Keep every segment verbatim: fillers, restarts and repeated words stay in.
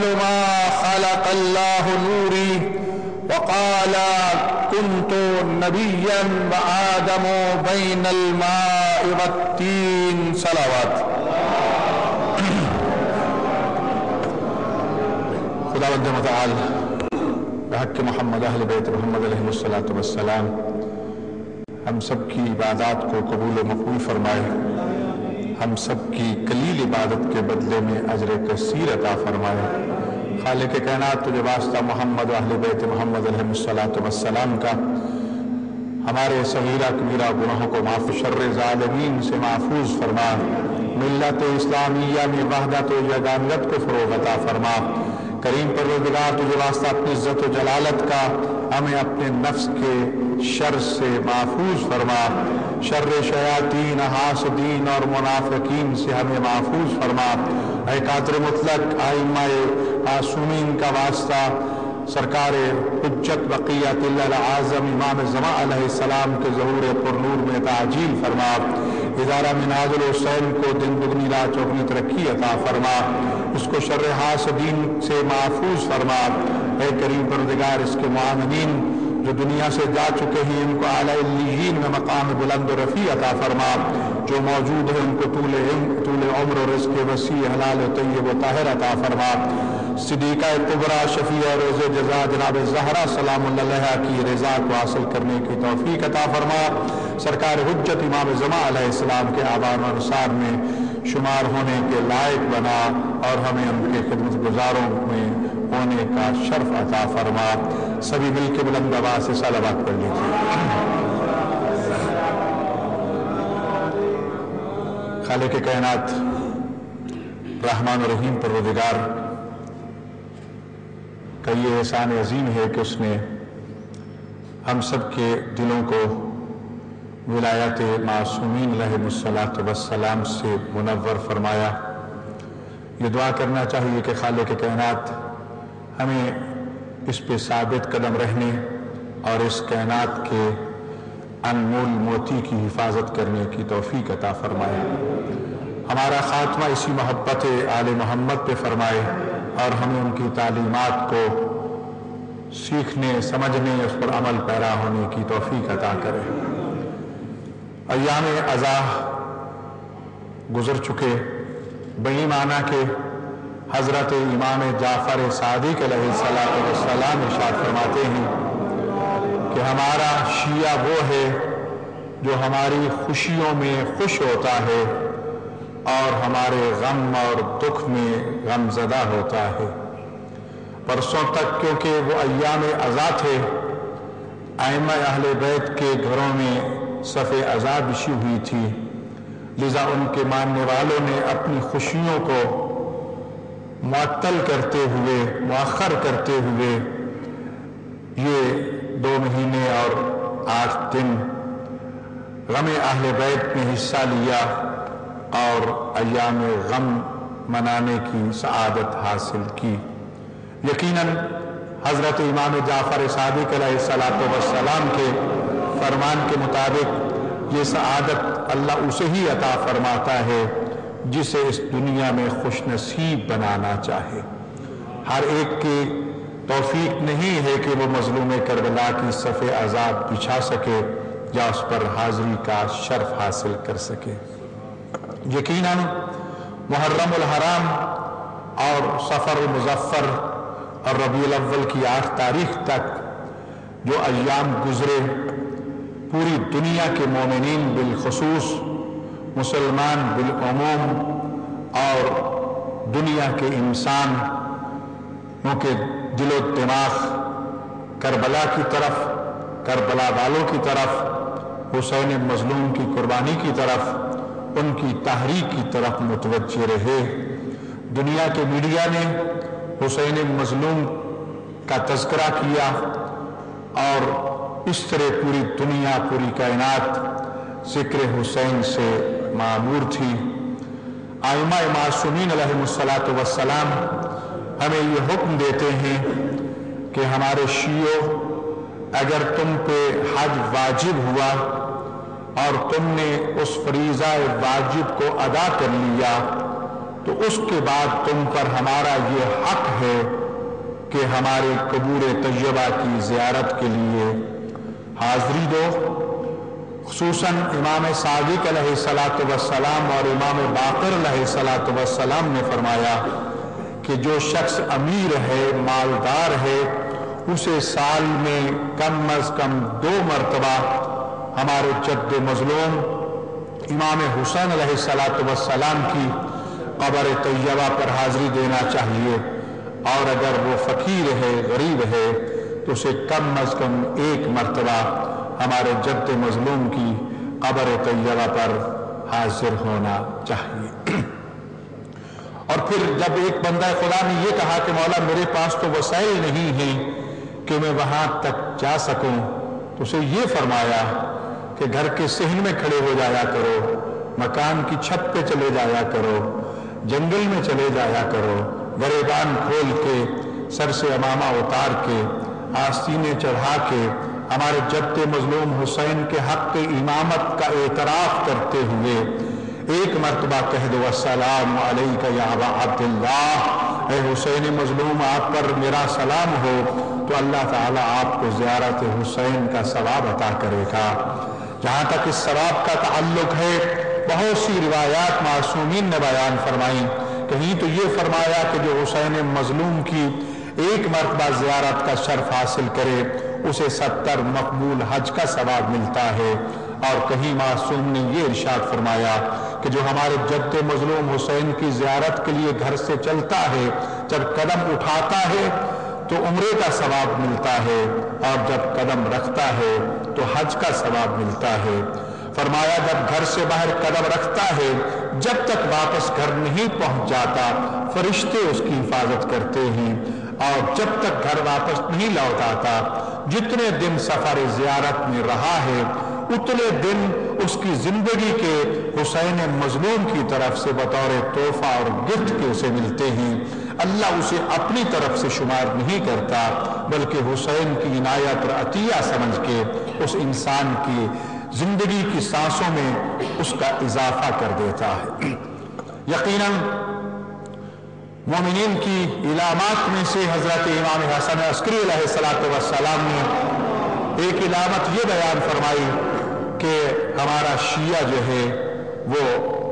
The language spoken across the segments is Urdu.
أول ما خلق الله نوري وقال كنت نبيا وآدم بين الماء والتين صلوات. خداوند متعال بحق محمد اہل بیت محمد علیہ الصلوۃ والسلام ہم سب کی عبادات کو قبول و مقبول فرمائے، ہم سب کی قلیل عبادت کے بدلے میں اجر کثیر عطا فرمائے۔ خالق کائنات تجھے واسطہ محمد و اہل بیت محمد علیہ الصلوۃ والسلام کا ہمارے صغیرہ کبیرہ گناہوں کو معاف، شر ظالمین سے محفوظ فرما، ملت اسلامیہ میں وحدت و یگانیت کو فروغ عطا فرما۔ کریم پروردگار تجھے واسطہ اپنی عزت و جلالت کا ہمیں اپنے نفس کے شر سے محفوظ فرما، شر شیاطین حاسدین اور منافقین سے ہمیں محفوظ فرما۔ اے قادر مطلق ائمہ معصومین کا واسطہ سرکار حجت بقیت اللہ العظم امام زمان علیہ السلام کے ظہور پر نور میں تعجیل فرما۔ ادارہ منہاج الحسین کو دن دگنی رات چوگنی ترقی عطا فرما، اس کو شر حاسدین سے محفوظ فرما۔ اے کریم پروردگار اس کے معاونین جو دنیا سے جا چکے ہیں ان کو اعلی علیین میں مقام بلند و رفیع عطا فرما، جو موجود ہیں ان کو طول طول عمر و رزق وسیع حلال و طیب و طاہر عطا فرما۔ صدیقہ کبریٰ شفیع روز جزا جناب زہرا سلام اللہ علیہا کی رضا کو حاصل کرنے کی توفیق عطا فرما۔ سرکار حجت امام زمان علیہ السلام کے آبان و انصار میں شمار ہونے کے لائق بنا اور ہمیں ان کے خدمت گزاروں میں ہونے کا شرف عطا فرما۔ سبھی مل کے بلند آواز سے صلوات پڑھ لیجیے۔ خالق کائنات رحمان و رحیم پروردگار کا یہ احسان عظیم ہے کہ اس نے ہم سب کے دلوں کو ولایت معصومین علیہ الصلوۃ والسلام سے منور فرمایا۔ یہ دعا کرنا چاہیے کہ خالق کائنات ہمیں اس پہ ثابت قدم رہنے اور اس کائنات کے انمول موتی کی حفاظت کرنے کی توفیق عطا فرمائے۔ ہمارا خاتمہ اسی محبت آل محمد پہ فرمائے اور ہمیں ان کی تعلیمات کو سیکھنے سمجھنے اس پر عمل پیرا ہونے کی توفیق عطا کرے۔ ایام ازاں گزر چکے، بڑی معنی کہ حضرت امام جعفر صادق علیہ السلام ارشاد فرماتے ہیں کہ ہمارا شیعہ وہ ہے جو ہماری خوشیوں میں خوش ہوتا ہے اور ہمارے غم اور دکھ میں غم زدہ ہوتا ہے۔ پرسوں تک کیونکہ وہ ایام ازاں تھے، ائمہ اہل بیت کے گھروں میں صف ازاں بچھی ہوئی تھی، لذا ان کے ماننے والوں نے اپنی خوشیوں کو معطل کرتے ہوئے مؤخر کرتے ہوئے یہ دو مہینے اور آٹھ دن غم اہل بیت میں حصہ لیا اور ایام غم منانے کی سعادت حاصل کی۔ یقیناً حضرت امام جعفر صادق علیہ السلام کے فرمان کے مطابق یہ سعادت اللہ اسے ہی عطا فرماتا ہے جسے اس دنیا میں خوش نصیب بنانا چاہے۔ ہر ایک کی توفیق نہیں ہے کہ وہ مظلوم کربلا کی صف عذاب بچھا سکے یا اس پر حاضری کا شرف حاصل کر سکے۔ یقیناً محرم الحرام اور صفر المظفر اور ربیع الاول کی آٹھ تاریخ تک جو ایام گزرے، پوری دنیا کے مومنین بالخصوص، مسلمان بالعموم اور دنیا کے انسانوں کے دل و دماغ کربلا کی طرف، کربلا والوں کی طرف، حسین مظلوم کی قربانی کی طرف، ان کی تحریک کی طرف متوجہ رہے۔ دنیا کے میڈیا نے حسین مظلوم کا تذکرہ کیا اور اس طرح پوری دنیا، پوری کائنات ذکر حسین سے معمور تھی۔ ائمہ معصومین علیہ الصلوۃ والسلام ہمیں یہ حکم دیتے ہیں کہ ہمارے شیعو، اگر تم پہ حج واجب ہوا اور تم نے اس فریضہ واجب کو ادا کر لیا تو اس کے بعد تم پر ہمارا یہ حق ہے کہ ہمارے قبور طیبہ کی زیارت کے لیے حاضری دو۔ خصوصاً امام صادق علیہ الصلاۃ والسلام اور امام باقر علیہ الصلاۃ والسلام نے فرمایا کہ جو شخص امیر ہے، مالدار ہے، اسے سال میں کم از کم دو مرتبہ ہمارے جد مظلوم امام حسین علیہ الصلاۃ والسلام کی قبر طیبہ پر حاضری دینا چاہیے، اور اگر وہ فقیر ہے، غریب ہے، تو اسے کم از کم ایک مرتبہ ہمارے جد مظلوم کی قبر طیبہ پر حاضر ہونا چاہیے۔ اور پھر جب ایک بندہ خدا نے یہ کہا کہ مولا میرے پاس تو وسائل نہیں ہیں کہ میں وہاں تک جا سکوں، تو اسے یہ فرمایا کہ گھر کے صحن میں کھڑے ہو جایا کرو، مکان کی چھت پہ چلے جایا کرو، جنگل میں چلے جایا کرو، گریبان کھول کے، سر سے امامہ اتار کے، آستینے چڑھا کے ہمارے جد مظلوم حسین کے حق امامت کا اعتراف کرتے ہوئے ایک مرتبہ کہہ دو السلام علیک یا ابا عبداللہ، اے حسین مظلوم آپ پر میرا سلام ہو، تو اللہ تعالیٰ آپ کو زیارت حسین کا ثواب عطا کرے گا۔ جہاں تک اس ثواب کا تعلق ہے، بہت سی روایات معصومین نے بیان فرمائیں، کہیں تو یہ فرمایا کہ جو حسین مظلوم کی ایک مرتبہ زیارت کا شرف حاصل کرے اسے ستر مقبول حج کا ثواب ملتا ہے، اور کہیں معصوم نے یہ ارشاد فرمایا کہ جو ہمارے جد مظلوم حسین کی زیارت کے لیے گھر سے چلتا ہے، جب قدم اٹھاتا ہے تو عمرے کا ثواب ملتا ہے، اور جب قدم رکھتا ہے تو حج کا ثواب ملتا ہے۔ فرمایا جب گھر سے باہر قدم رکھتا ہے، جب تک واپس گھر نہیں پہنچ جاتا فرشتے اس کی حفاظت کرتے ہیں، اور جب تک گھر واپس نہیں لوٹ آتا، جتنے دن سفر زیارت میں رہا ہے اتنے دن اس کی زندگی کے حسین مظلوم کی طرف سے بطور تحفہ اور گفٹ کے اسے ملتے ہیں۔ اللہ اسے اپنی طرف سے شمار نہیں کرتا، بلکہ حسین کی عنایت اور عطیہ سمجھ کے اس انسان کی زندگی کی سانسوں میں اس کا اضافہ کر دیتا ہے۔ یقیناً مومنین کی علامات میں سے حضرت امام حسن عسکری علیہ السلام نے ایک علامت یہ بیان فرمائی کہ ہمارا شیعہ جو ہے وہ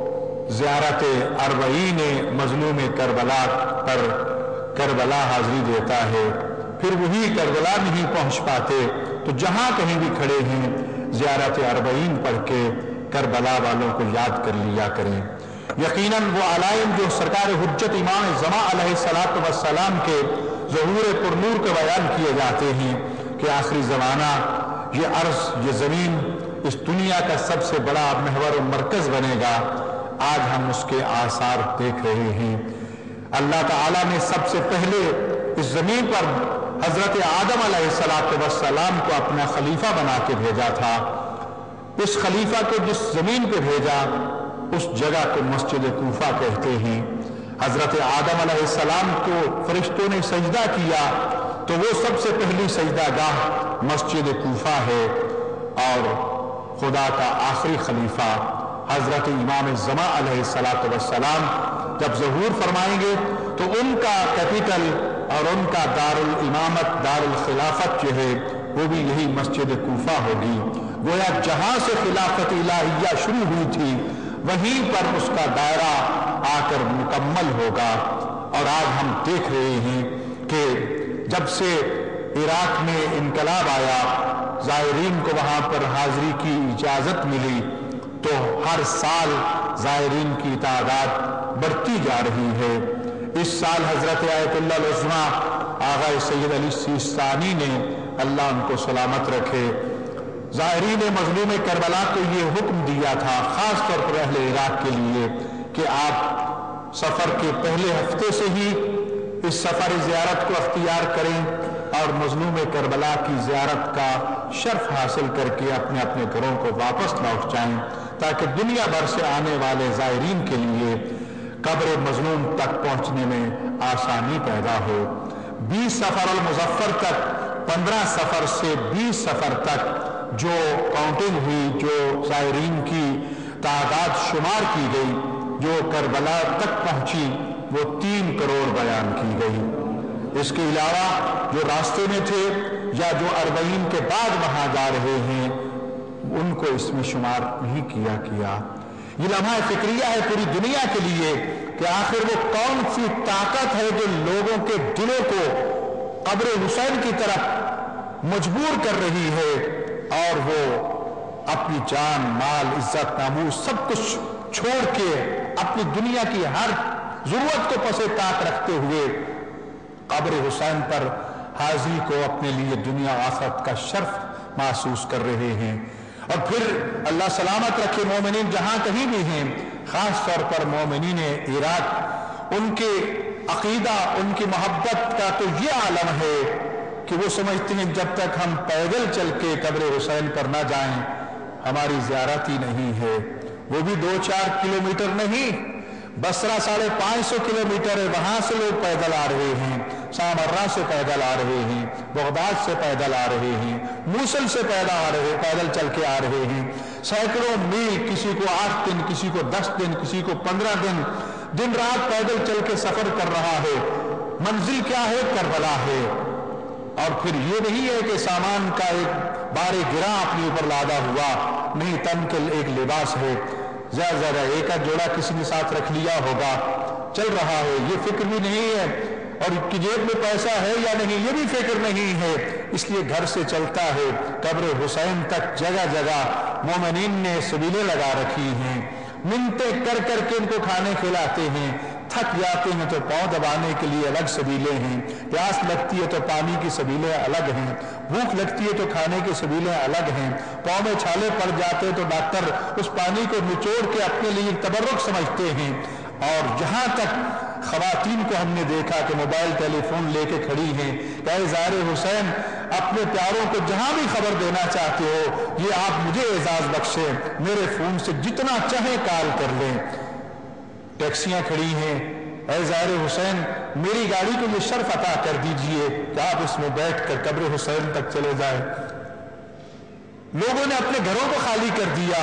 زیارت اربعین مظلوم کربلا پر کربلا حاضری دیتا ہے، پھر وہی کربلا نہیں پہنچ پاتے تو جہاں کہیں بھی کھڑے ہیں زیارت اربعین پڑھ کے کربلا والوں کو یاد کر لیا کریں۔ یقیناً وہ علائم جو سرکار حجت امام زمان علیہ الصلاۃ والسلام کے ظہور پر نور کے بیان کیے جاتے ہیں کہ آخری زمانہ یہ عرض، یہ زمین اس دنیا کا سب سے بڑا محور و مرکز بنے گا۔ آج ہم اس کے آثار دیکھ رہے ہیں۔ اللہ تعالیٰ نے سب سے پہلے اس زمین پر حضرت آدم علیہ الصلاۃ والسلام کو اپنا خلیفہ بنا کے بھیجا تھا۔ اس خلیفہ کو جس زمین پہ بھیجا اس جگہ کو مسجد کوفہ کہتے ہیں۔ حضرت آدم علیہ السلام کو فرشتوں نے سجدہ کیا تو وہ سب سے پہلی سجدہ گاہ مسجد کوفہ ہے، اور خدا کا آخری خلیفہ حضرت امام زمان علیہ السلام جب ظہور فرمائیں گے تو ان کا کیپٹل اور ان کا دار الامامت، دار الخلافت جو ہے وہ بھی یہی مسجد کوفہ ہوگی۔ گویا جہاں سے خلافت الہیہ شروع ہوئی تھی وہیں پر اس کا دائرہ آ کر مکمل ہوگا۔ اور آج ہم دیکھ رہے ہیں کہ جب سے عراق میں انقلاب آیا، زائرین کو وہاں پر حاضری کی اجازت ملی، تو ہر سال زائرین کی تعداد بڑھتی جا رہی ہے۔ اس سال حضرت آیت اللہ العظمیٰ آغا سید علی سیستانی نے، اللہ ان کو سلامت رکھے، زائرین مظلوم کربلا کو یہ حکم دیا تھا خاص طور پر اہل عراق کے لیے کہ آپ سفر کے پہلے ہفتے سے ہی اس سفر زیارت کو اختیار کریں اور مظلوم کربلا کی زیارت کا شرف حاصل کر کے اپنے اپنے گھروں کو واپس لوٹ جائیں، تاکہ دنیا بھر سے آنے والے زائرین کے لیے قبر مظلوم تک پہنچنے میں آسانی پیدا ہو۔ بیس سفر المظفر تک، پندرہ سفر سے بیس سفر تک جو کاؤنٹنگ ہوئی، جو زائرین کی تعداد شمار کی گئی، جو کربلا تک پہنچی وہ تین کروڑ بیان کی گئی۔ اس کے علاوہ جو راستے میں تھے یا جو اربعین کے بعد وہاں جا رہے ہیں ان کو اس میں شمار نہیں کیا کیا۔ یہ لمحہ فکریہ ہے پوری دنیا کے لیے کہ آخر وہ کون سی طاقت ہے جو لوگوں کے دلوں کو قبر حسین کی طرف مجبور کر رہی ہے، اور وہ اپنی جان، مال، عزت، ناموس سب کچھ چھوڑ کے اپنی دنیا کی ہر ضرورت کو پس طاق رکھتے ہوئے قبر حسین پر حاضری کو اپنے لیے دنیا آخرت کا شرف محسوس کر رہے ہیں۔ اور پھر اللہ سلامت رکھے مومنین جہاں کہیں بھی ہیں، خاص طور پر مومنین عراق، ان کے عقیدہ، ان کی محبت کا تو یہ عالم ہے کہ وہ سمجھتے ہیں جب تک ہم پیدل چل کے قبر حسین پر نہ جائیں ہماری زیارت ہی نہیں ہے۔ وہ بھی دو چار کلومیٹر نہیں، بصرہ ساڑھے پانچ سو کلومیٹر ہے، وہاں سے لوگ پیدل آ رہے ہیں، سامرہ سے پیدل آ رہے ہیں، بغداد سے پیدل آ رہے ہیں، موصل سے پیدل آ رہے پیدل چل کے آ رہے ہیں، سینکڑوں میل، کسی کو آٹھ دن، کسی کو دس دن، کسی کو پندرہ دن، دن رات پیدل چل کے سفر کر رہا ہے۔ منزل کیا ہے؟ کربلا ہے۔ اور پھر یہ نہیں ہے کہ سامان کا ایک بار گراں اپنے اوپر لادا ہوا، نہیں، تن کے ایک لباس ہے، زیادہ زیادہ ایک جوڑا کسی نے ساتھ رکھ لیا ہوگا، چل رہا ہے، یہ فکر بھی نہیں ہے، اور کہ جیب میں پیسہ ہے یا نہیں یہ بھی فکر نہیں ہے، اس لیے گھر سے چلتا ہے۔ قبر حسین تک جگہ جگہ مومنین نے سبیلیں لگا رکھی ہیں، منتیں کر کر کے ان کو کھانے کھلاتے ہیں، تھک جاتے ہیں تو پاؤں دبانے کے لیے الگ سبیلیں ہیں، پیاس لگتی ہے تو پانی کی سبیلیں الگ ہیں، بھوک لگتی ہے تو کھانے کی سبیلیں الگ ہیں، پاؤں میں چھالے پڑ جاتے ہیں تو ڈاکٹر اس پانی کو نچوڑ کے اپنے لیے تبرک سمجھتے ہیں۔ اور جہاں تک خواتین کو ہم نے دیکھا کہ موبائل ٹیلی فون لے کے کھڑی ہیں کہ اے زائر حسین، اپنے پیاروں کو جہاں بھی خبر دینا چاہتے ہو یہ آپ مجھے اعزاز بخشیں، میرے فون سے جتنا چاہیں کال کر لیں۔ ٹیکسیاں کھڑی ہیں، اے زائر حسین میری گاڑی کو یہ شرف عطا کر دیجئے کہ آپ اس میں بیٹھ کر قبر حسین تک چلے جائیں۔ لوگوں نے اپنے گھروں کو خالی کر دیا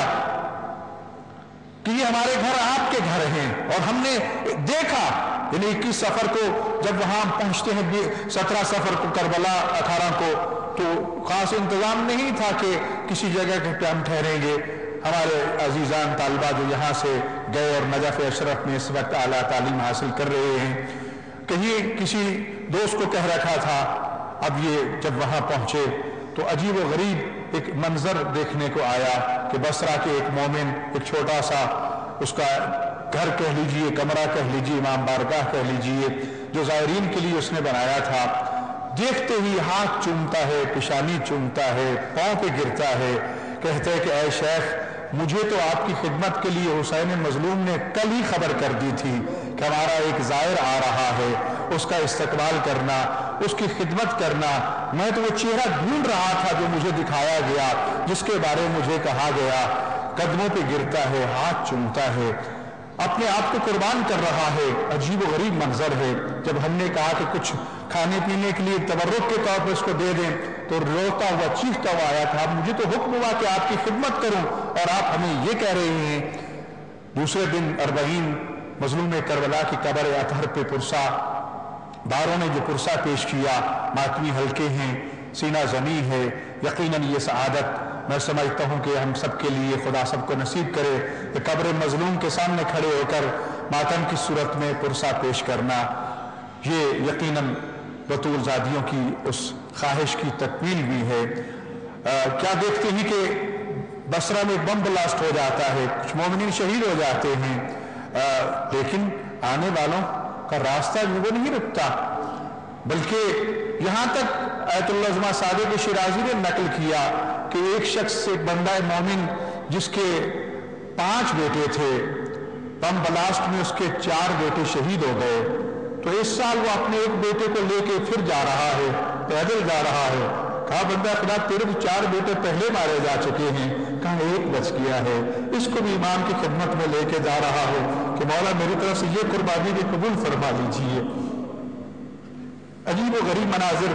کہ یہ ہمارے گھر آپ کے گھر ہیں، اور ہم نے دیکھا یعنی اکیس سفر کو جب وہاں پہنچتے ہیں، سترہ سفر کو کربلا اٹھارہ کو، تو خاص انتظام نہیں تھا کہ کسی جگہ پہ ہم ٹھہریں گے۔ ہمارے عزیزان طالبہ جو یہاں سے گئے اور نجف اشرف میں اس وقت اعلیٰ تعلیم حاصل کر رہے ہیں، کہیں کسی دوست کو کہہ رکھا تھا، اب یہ جب وہاں پہنچے تو عجیب و غریب ایک منظر دیکھنے کو آیا کہ بصرہ کے ایک مومن، ایک چھوٹا سا اس کا گھر کہہ لیجئے، کمرہ کہہ لیجئے، امام بارگاہ کہہ لیجئے، جو زائرین کے لیے اس نے بنایا تھا، دیکھتے ہی ہاتھ چومتا ہے، پیشانی چومتا ہے، پاؤں پہ گرتا ہے، کہتے ہیں کہ اے شیخ مجھے تو آپ کی خدمت کے لیے حسین مظلوم نے کل ہی خبر کر دی تھی کہ ہمارا ایک زائر آ رہا ہے، اس کا استقبال کرنا، اس کی خدمت کرنا، میں تو وہ چہرہ ڈھونڈ رہا تھا جو مجھے دکھایا گیا، جس کے بارے میں مجھے کہا گیا۔ قدموں پہ گرتا ہے، ہاتھ چومتا ہے، اپنے آپ کو قربان کر رہا ہے۔ عجیب و غریب منظر ہے۔ جب ہم نے کہا کہ کچھ کھانے پینے کے لیے تبرک کے طور پر اس کو دے دیں تو روتا ہوا چیختا ہوا آیا تھا، مجھے تو حکم ہوا کہ آپ کی خدمت کروں اور آپ ہمیں یہ کہہ رہے ہیں۔ دوسرے دن اربعین مظلوم کربلا کی قبر اطہر پہ پرسا داروں نے جو پرسا پیش کیا، ماتمی حلقے ہیں، سینہ زمین ہے، یقیناً یہ سعادت میں سمجھتا ہوں کہ ہم سب کے لیے خدا سب کو نصیب کرے کہ قبر مظلوم کے سامنے کھڑے ہو کر ماتم کی صورت میں پرسا پیش کرنا، یہ یقیناً بطول زادیوں کی اس خواہش کی تکمیل بھی ہے۔ کیا دیکھتے ہیں کہ بصرہ میں بم بلاسٹ ہو جاتا ہے، کچھ مومنین شہید ہو جاتے ہیں، لیکن آنے والوں کا راستہ وہ نہیں رکتا، بلکہ یہاں تک آیت اللہ عظمہ صادق شیرازی نے نقل کیا کہ ایک شخص، ایک بندہ مومن جس کے پانچ بیٹے تھے، بم بلاسٹ میں اس کے چار بیٹے شہید ہو گئے، تو اس سال وہ اپنے ایک بیٹے کو لے کے پھر جا رہا ہے، پیدل جا رہا ہے۔ کہا بندہ خدا تیرے تو چار بیٹے پہلے مارے جا چکے ہیں، کہا ایک بچ گیا ہے، اس کو بھی امام کی خدمت میں لے کے جا رہا ہے کہ مولا میری طرف سے یہ قربانی بھی قبول فرما لیجیے۔ عجیب و غریب مناظر۔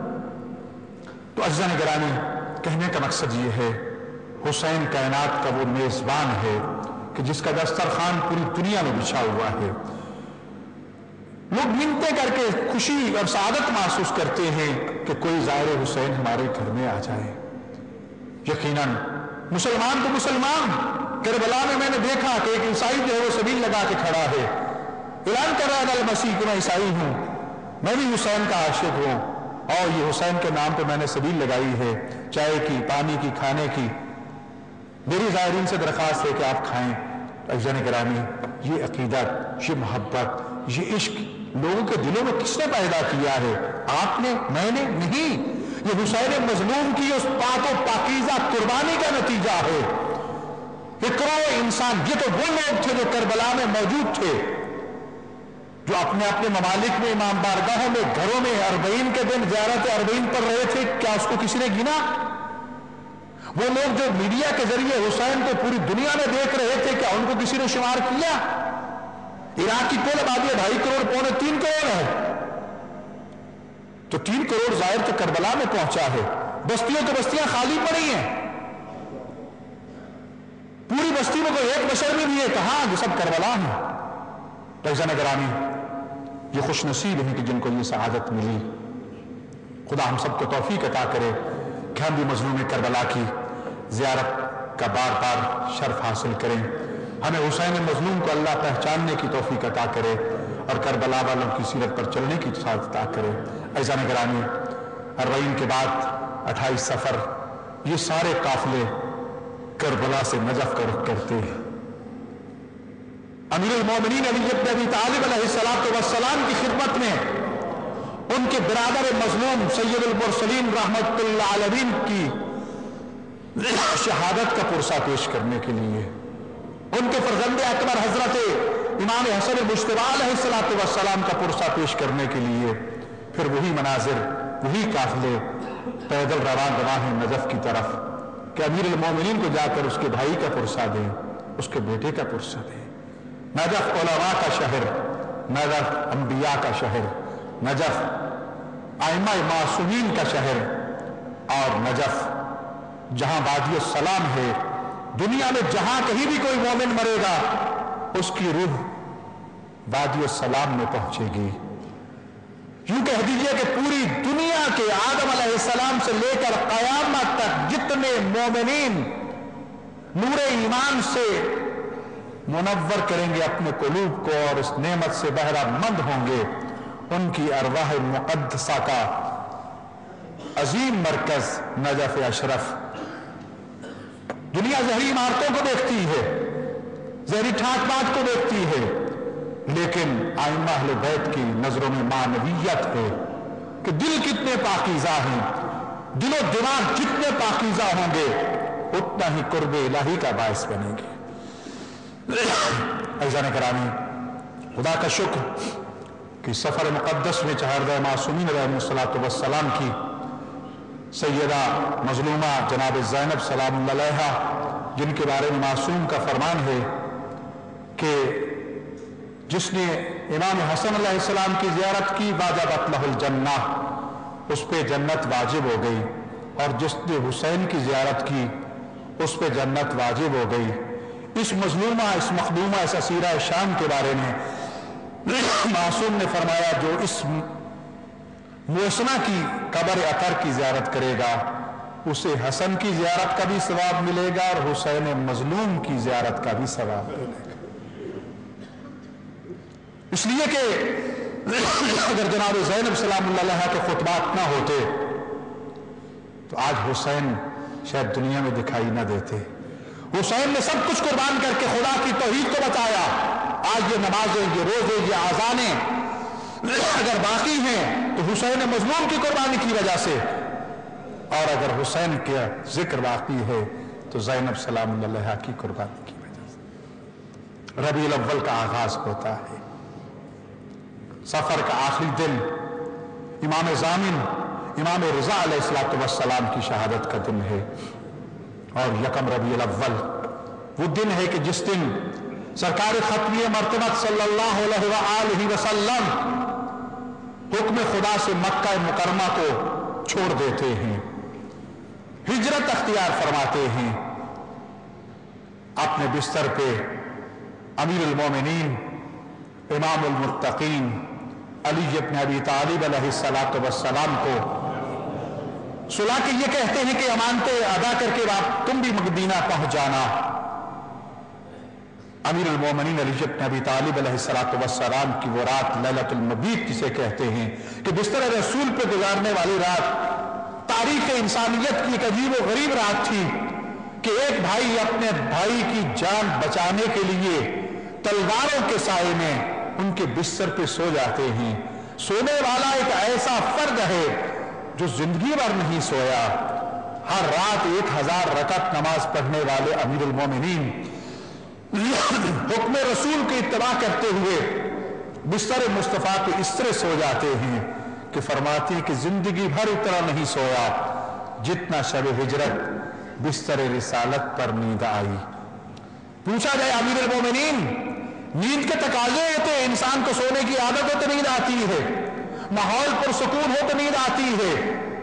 تو عزیزان گرامی، کہنے کا مقصد یہ ہے حسین کائنات کا وہ میزبان ہے کہ جس کا دسترخوان پوری دنیا میں بچھا ہوا ہے. لوگ منتیں کر کے خوشی اور سعادت محسوس کرتے ہیں کہ کوئی زائر حسین ہمارے گھر میں آ جائے. یقیناً مسلمان تو مسلمان. کربلا میں میں نے دیکھا کہ ایک عیسائی جو ہے وہ سبیل لگا کے کھڑا ہے, اعلان کر رہا ہے المسیح کہ میں عیسائی ہوں, میں بھی حسین کا عاشق ہوں, اور یہ حسین کے نام پہ میں نے سبیل لگائی ہے, چائے کی, پانی کی, کھانے کی. میری زائرین سے درخواست ہے کہ آپ کھائیں. عزیزان گرامی, یہ عقیدت, یہ محبت, یہ عشق لوگوں کے دلوں میں کس نے پیدا کیا ہے؟ آپ نے, میں نے نہیں. یہ حسین مظلوم کی اس پاک و پاکیزہ قربانی کا نتیجہ ہے. یہ کروڑ انسان, یہ تو وہ لوگ تھے جو کربلا میں موجود تھے, جو اپنے اپنے ممالک میں, امام بارگاہوں میں, گھروں میں اربعین کے دن زیارت اربعین پر رہے تھے. کیا اس کو کسی نے گنا؟ وہ لوگ جو میڈیا کے ذریعے حسین کو پوری دنیا میں دیکھ رہے تھے, کیا ان کو کسی نے شمار کیا؟ عراق کی کل آبادی ڈھائی کروڑ پونے تین کروڑ ہے, تو تین کروڑ زائر تو کربلا میں پہنچا ہے. بستیوں تو بستیاں خالی پڑی ہیں, پوری بستی میں کوئی ایک بشر بھی نہیں ہے. کہاں؟ یہ سب کربلا ہیں. عزیزان گرامی, یہ خوش نصیب ہیں کہ جن کو یہ سعادت ملی. خدا ہم سب کو توفیق عطا کرے کہ ہم بھی مظلوم کربلا کی زیارت کا بار بار شرف حاصل کریں. ہمیں حسین مظلوم کو اللہ پہچاننے کی توفیق عطا کرے اور کربلا والوں کی سیرت پر چلنے کی سعادت عطا کرے. عزیزان گرامی, اربعین کے بعد اٹھائیس سفر, یہ سارے قافلے کربلا سے نجف کا رخ کرتے ہیں. امیر المومنین علی بن ابی طالب علیہ السلام کی خدمت میں ان کے برادر مظلوم سید المرسلین رحمت اللہ علیہ کی شہادت کا پرسہ پیش کرنے کے لیے, ان کے فرزند اکبر حضرت امام حسن مجتبی علیہ السلام کا پرسہ پیش کرنے کے لیے, پھر وہی مناظر, وہی قافلے پیدل روان رواں ہیں نجف کی طرف کہ امیر المومنین کو جا کر اس کے بھائی کا پرسہ دیں, اس کے بیٹے کا پرسہ دیں. نجف علماء کا شہر, نجف انبیاء کا شہر, نجف ائمہ معصومین کا شہر, اور نجف جہاں وادی السلام ہے. دنیا میں جہاں کہیں بھی کوئی مومن مرے گا اس کی روح وادی السلام میں پہنچے گی. یوں کہہ دیجئے کہ پوری دنیا کے آدم علیہ السلام سے لے کر قیامت تک جتنے مومنین نور ایمان سے منور کریں گے اپنے قلوب کو اور اس نعمت سے بہرہ مند ہوں گے, ان کی ارواح مقدسہ کا عظیم مرکز نجف اشرف. دنیا زہری عمارتوں کو دیکھتی ہے, زہری ٹھاٹ بات کو دیکھتی ہے, لیکن ائمہ اہل بیت کی نظروں میں معنویت ہے کہ دل کتنے پاکیزہ ہیں. دل و دماغ جتنے پاکیزہ ہوں گے اتنا ہی قرب الہی کا باعث بنیں گے. عزیزان گرامی, خدا کا شکر کہ سفر مقدس میں چہاردہ معصومین علیہ السلام کی سیدہ مظلومہ جناب زینب سلام اللہ علیہا, جن کے بارے میں معصوم کا فرمان ہے کہ جس نے امام حسن علیہ السلام کی زیارت کی واجبت لہ الجنہ, اس پہ جنت واجب ہو گئی, اور جس نے حسین کی زیارت کی اس پہ جنت واجب ہو گئی. اس مظلومہ, اس مخدومہ, اس اسیرہ شام کے بارے میں معصوم نے فرمایا جو اس موسنہ کی قبر اطہر کی زیارت کرے گا اسے حسن کی زیارت کا بھی ثواب ملے گا اور حسین مظلوم کی زیارت کا بھی ثواب ملے گا. اس لیے کہ اگر جناب زینب سلام اللہ علیہ کے خطبات نہ ہوتے تو آج حسین شاید دنیا میں دکھائی نہ دیتے. حسین نے سب کچھ قربان کر کے خدا کی توحید کو بچایا. آج یہ نمازیں, یہ روزے, یہ آذانیں اگر باقی ہیں تو حسین مظلوم کی قربانی کی وجہ سے, اور اگر حسین کا ذکر باقی ہے تو زینب سلام اللہ علیہ کی قربانی کی وجہ سے. ربیع الاول کا آغاز ہوتا ہے, سفر کا آخری دن امام ضامن امام رضا علیہ السلام کی شہادت کا دن ہے, اور یکم ربیع الاول وہ دن ہے کہ جس دن سرکار ختمی مرتبہ صلی اللہ علیہ وآلہ وسلم حکم خدا سے مکہ مکرمہ کو چھوڑ دیتے ہیں, ہجرت اختیار فرماتے ہیں, اپنے بستر پہ अमीर अल-मोमिनीन इमाम अल-मुत्तकीन अली इब्न अबी तालिब अलैहिस्सलातु वस्सलाम को सुला के ये कहते हैं कि अमानतें अदा करके आप तुम भी मदीना पहुंच जाना। अमीर अल-मोमिनीन अली इब्न अबी तालिब अलैहिस्सलातु वस्सलाम की वो रात लैलतुल मबीत जिसे कहते हैं कि बिस्तर रसूल पे गुजारने वाली रात तारीख इंसानियत की एक अजीब व गरीब रात थी कि एक भाई अपने भाई की जान बचाने के लिए तलवारों के साए में उनके बिस्तर पे सो जाते हैं। सोने वाला एक ऐसा फर्द है जो जिंदगी भर नहीं सोया। हर रात एक हजार रकत नमाज पढ़ने वाले अमीर अल-मोमिनीन हुक्म रसूल की इत्तबा करते हुए बिस्तर मुस्तफा पे इस तरह सो जाते हैं कि फरमाती है कि जिंदगी भर इतना नहीं सोया जितना शब हिजरत बिस्तर रिसालत पर नींद आई। पूछा जाए अमीर अल-मोमिनीन नींद के तकाजे थे, इंसान को सोने की आदत हो तो नींद आती है, माहौल पर सुकून हो तो नींद आती है।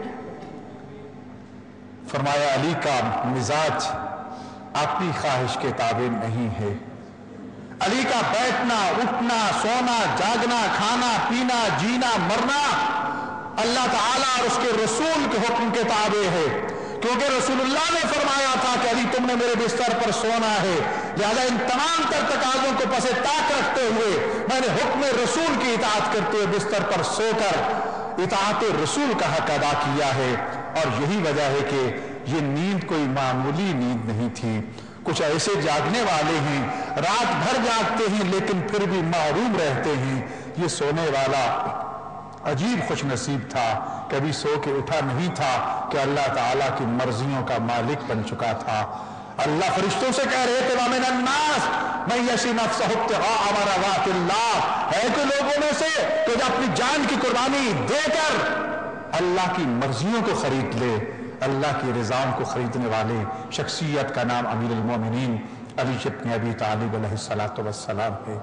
फरमाया अली का मिजाज अपनी ख्वाहिश के ताबे नहीं है। अली का बैठना उठना सोना जागना खाना पीना जीना मरना अल्लाह ताला और उसके रसूल के हुक्म के ताबे है, क्योंकि रसूलुल्लाह ने फरमाया था कि अली तुमने मेरे बिस्तर पर सोना है, लिहाजा इन तमाम तर तकाजों को पसे ताक रखते हुए मैंने हुक्म रसूल की इताअत करते हुए बिस्तर पर सोकर इताअत रसूल का हक अदा किया है। और यही वजह है कि ये नींद कोई मामूली नींद नहीं थी। कुछ ऐसे जागने वाले हैं रात भर जागते हैं लेकिन फिर भी महरूम रहते हैं। ये सोने वाला अजीब खुश नसीब था, कभी सो के उठा नहीं था कि अल्लाह ताला की मर्जियों का मालिक बन चुका था। अल्लाह फरिश्तों से कह रहे थे वामिन अन्नास मैं यशी नफ्सहु इब्तिगा मरज़ातिल्लाह, है कि लोगों में से तो जो अपनी जान की कुर्बानी देकर अल्लाह की मर्जियों को खरीद ले, अल्लाह की रिजाओं को खरीदने वाले शख्सियत का नाम अमीर अल-मोमिनीन अली इब्न अबी तालिब अलैहिस्सलातु वस्सलाम है।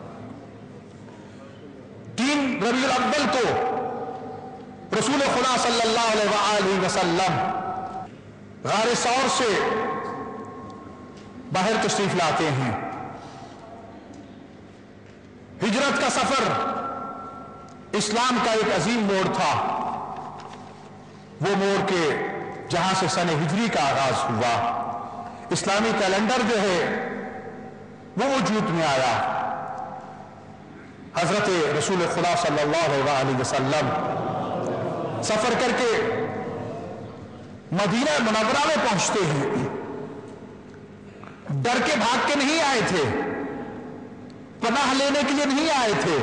तीन रबीउल अव्वल को रसूल खुदा सल्लल्लाहु अलैहि वसल्लम गारे सौर से बाहर तशरीफ लाते हैं। हिजरत का सफर इस्लाम का एक अजीम मोड़ था, वो मोड़ के जहां से सन हिजरी का आगाज हुआ, इस्लामी कैलेंडर जो है वो वजूद में आया। हजरत रसूल खुदा सल्लल्लाहु अलैहि वसल्लम सफर करके मदीना मुनव्वरा में पहुंचते हैं। डर के भाग के नहीं आए थे, पनाह लेने के लिए नहीं आए थे,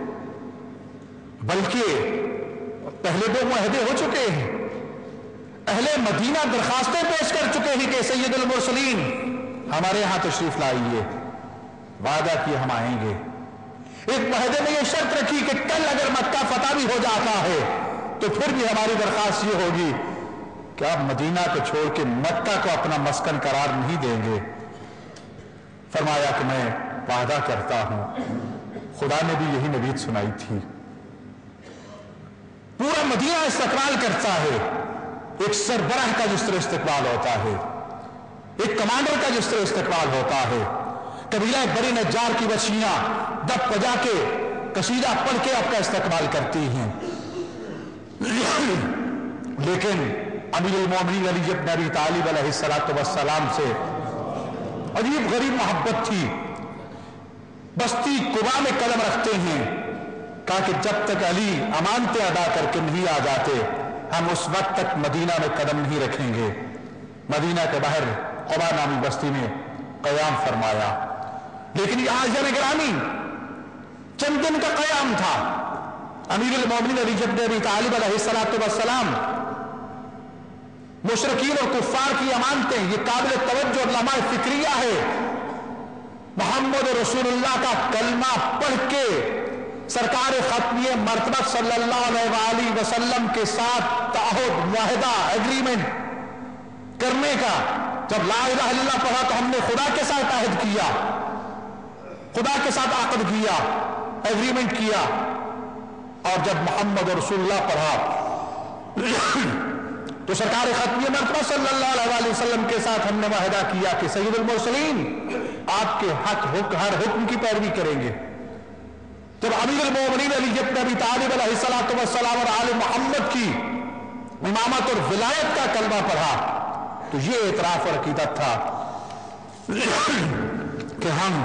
बल्कि पहले दो मुआहदे हो चुके हैं। अहले मदीना दरखास्तें पेश कर चुके हैं कि सैयदुल मुरसलीन हमारे यहां तशरीफ लाइए, वादा किए हम आएंगे। एक मुआहदे में यह शर्त रखी कि कल अगर मक्का फतह भी हो जाता है तो फिर भी हमारी दरखास्त ये होगी कि आप मदीना को छोड़ के मक्का को अपना मस्कन करार नहीं देंगे। फरमाया कि मैं वादा करता हूं। खुदा ने भी यही नबीद सुनाई थी। पूरा मदीना इस्तकबाल करता है, एक सरबराह का जिस तरह इस्तकबाल होता है, एक कमांडर का जिस तरह इस्तकबाल होता है। कबीला बनी नज्जार की बच्चियां दब बजा के कसीदा पढ़ के आपका इस्तकबाल करती हैं, लेकिन अमीर अल-मोमिनीन अली इब्न अबी तालिब अलैहिस्सलातु वस्सलाम से अजीब गरीब मोहब्बत थी। बस्ती कुबा में कदम रखते हैं, कहा कि जब तक अली अमानतें अदा करके नहीं आ जाते हम उस वक्त तक मदीना में कदम नहीं रखेंगे। मदीना के बाहर कुबा नामी बस्ती में कयाम फरमाया, लेकिन यहां अजर गिरामी चंद दिन का कयाम था। अमीर अल-मोमिनीन अली इब्न अबी तालिब अलैहिस्सलातु वस्सलाम मुशरिकीन और कुफ्फार की अमानतें, ये काबिल तवज्जो लम्हा फिक्रिया है। मोहम्मद रसूलुल्लाह का कलमा पढ़ के सरकार खत्मिय मर्तबा सल्लल्लाहु अलैहि वसल्लम के साथ ताहुद मुआहिदा एग्रीमेंट करने का, जब ला इलाहा इल्लल्लाह पढ़ा तो हमने खुदा के साथ आहद किया, खुदा के साथ आकद किया, एग्रीमेंट किया। और जब मोहम्मद रसूलुल्लाह पढ़ा تو سرکار ختمی مرتبہ صلی اللہ علیہ وسلم کے ساتھ ہم نے معاہدہ کیا کہ سید المرسلین آپ کے حق حق ہر حکم کی پیروی کریں گے. جب امیر المومنین علی بن ابی طالب علیہ الصلوۃ والسلام اور آل محمد کی امامت اور ولایت کا کلمہ پڑھا تو یہ اعتراف اور عقیدت تھا کہ ہم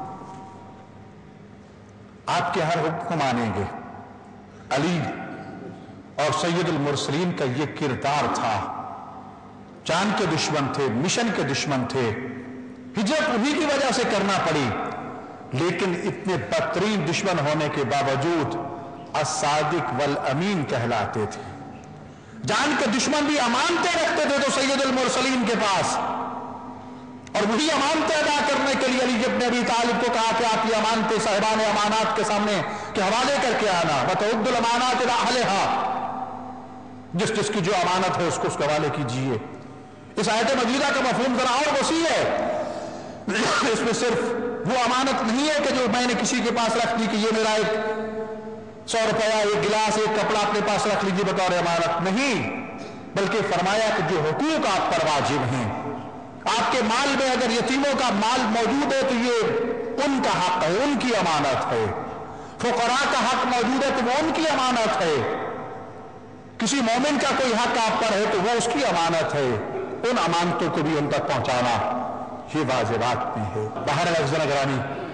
آپ کے ہر حکم کو مانیں گے. علی اور سید المرسلین کا یہ کردار تھا. جان کے دشمن تھے, مشن کے دشمن تھے, ہجرت انہی کی وجہ سے کرنا پڑی, لیکن اتنے بدترین دشمن ہونے کے باوجود الصادق والامین کہلاتے تھے. جان کے دشمن بھی امانتیں رکھتے تھے تو سید المرسلین کے پاس, اور وہی امانتیں ادا کرنے کے لیے علی بن ابی طالب کو کہا کہ آپ یہ امانتیں صاحبان امانات کے سامنے کے حوالے کر کے آنا. وَتَعُدُّ الْأَمَانَاتِ إِلَىٰ أَهْلِهَا, جس جس کی جو امانت ہے اس کو اس کے حوالے کیجیے. اس آیت مجیدہ کا مفہوم ذرا اور وسیع ہے. اس میں صرف وہ امانت نہیں ہے کہ جو میں نے کسی کے پاس رکھ دی کہ یہ میرا ایک سو روپیہ, ایک گلاس, ایک کپڑا اپنے پاس رکھ لیجیے بطور امانت. نہیں, بلکہ فرمایا کہ جو حقوق آپ پر واجب ہیں, آپ کے مال میں اگر یتیموں کا مال موجود ہے تو یہ ان کا حق ہے, ان کی امانت ہے. فقراء کا حق موجود ہے تو وہ ان کی امانت ہے. کسی مومن کا کوئی حق آپ پر ہے تو وہ اس کی امانت ہے. ان امانتوں کو بھی ان تک پہنچانا یہ واجبات میں ہے. باہر افضل نگرانی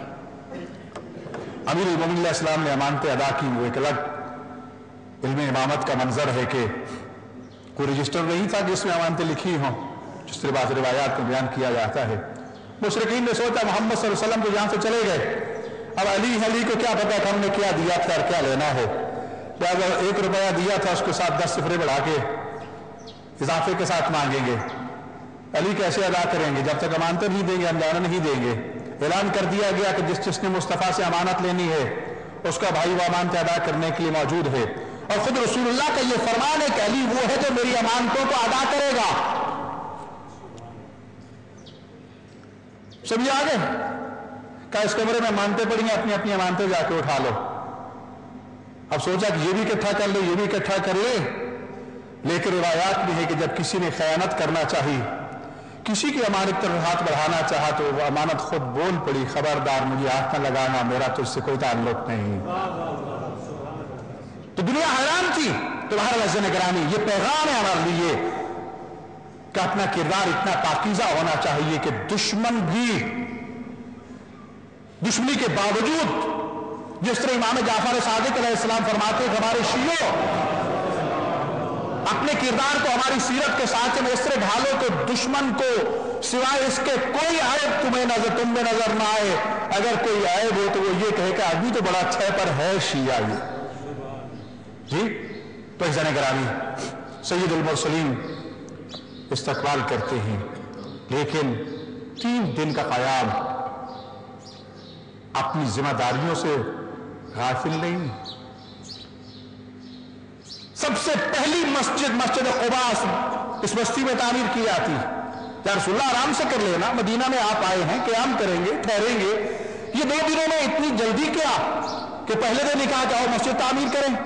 امیر المومنین علیہ السلام نے امانتیں ادا کی. وہ ایک الگ علم امامت کا منظر ہے کہ کوئی رجسٹر نہیں تھا جس میں امانتیں لکھی ہوں, جس طرح بعض روایات میں بیان کیا جاتا ہے. مشرکین نے سوچا محمد صلی اللہ علیہ وسلم کو یہاں سے چلے گئے, اب علی علی کو کیا پتا کہ ہم نے کیا دیا تھا اور کیا لینا ہے. لہٰذا ایک روپیہ دیا تھا اس کے ساتھ دس صفرے بڑھا کے اضافے کے ساتھ مانگیں گے. علی کیسے ادا کریں گے جب تک امانتیں نہیں دیں گے, ہم جانا نہیں دیں گے. اعلان کر دیا گیا کہ جس جس نے مصطفیٰ سے امانت لینی ہے اس کا بھائی وہ امانتیں ادا کرنے کے لیے موجود ہے. اور خود رسول اللہ کا یہ فرمان ہے کہ علی وہ ہے جو میری امانتوں کو ادا کرے گا. سبھی آ گئے کہا اس کمرے میں امانتیں پڑی ہیں, اپنی اپنی امانتیں جا کے اٹھا لو. اب سوچا کہ یہ بھی اکٹھا کر لے, یہ بھی اکٹھا کر لے. لیکن روایات میں ہے کہ جب کسی نے خیانت کرنا چاہی, کسی کی امانت پر ہاتھ بڑھانا چاہا تو وہ امانت خود بول پڑی, خبردار مجھے ہاتھ نہ لگانا, میرا تو اس سے کوئی تعلق نہیں. تو دنیا حیران تھی. تو باہر عزیز نگرانی یہ پیغام ہے ہمارے لیے کہ اپنا کردار اتنا پاکیزہ ہونا چاہیے کہ دشمن بھی دشمنی کے باوجود, جس طرح امام جعفر صادق علیہ السلام فرماتے کہ ہمارے شیعوں اپنے کردار کو ہماری سیرت کے ساتھ میں اس طرح ڈھالو کہ دشمن کو سوائے اس کے کوئی عیب تمہیں نظر تم میں نظر نہ آئے. اگر کوئی عیب ہو تو وہ یہ کہے کہ آدمی تو بڑا اچھا ہے پر ہے شیعہ یہ. جی تو عزیزان گرامی, سید المرسلین استقبال کرتے ہیں, لیکن تین دن کا قیام اپنی ذمہ داریوں سے غافل نہیں. سب سے پہلی مسجد مسجد قباء اس بستی میں تعمیر کی جاتی. یا رسول اللہ آرام سے کر لینا, مدینہ میں آپ آئے ہیں, قیام کریں گے, ٹھہریں گے. یہ دو دنوں میں اتنی جلدی کیا کہ پہلے دن نے کہا کہ آؤ مسجد تعمیر کریں.